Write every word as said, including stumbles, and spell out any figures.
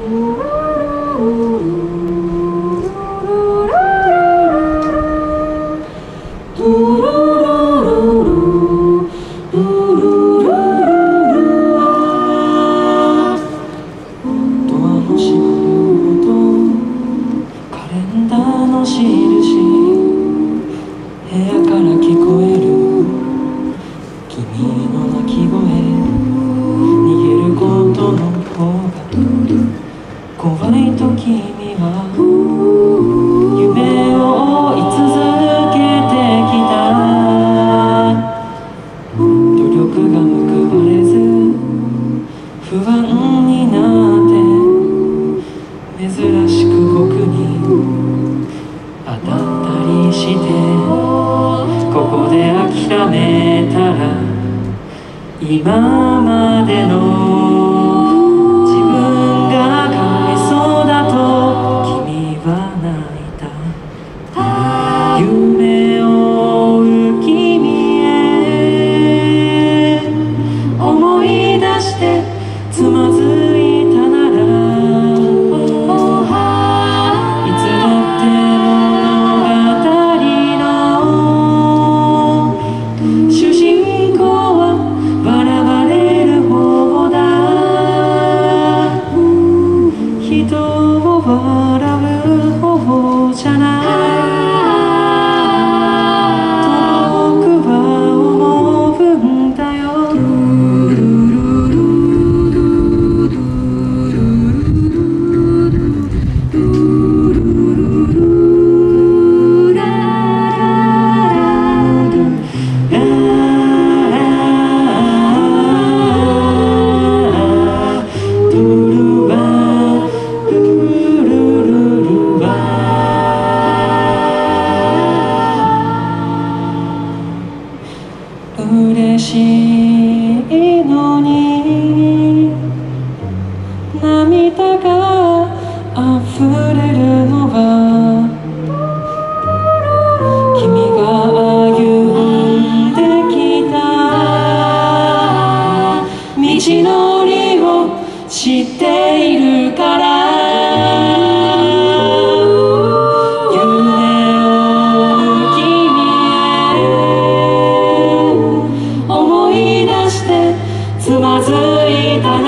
今までの自分がかわいそうだと君は泣いた。夢を追う君へ思い出してつまずいたなら、いつだって物語の主人公は笑われる方だ。人を笑う方じゃないと僕は思うんだよ。嬉しいのに涙が溢れるのは、君が歩んできた道のりを知っているから。つまずいた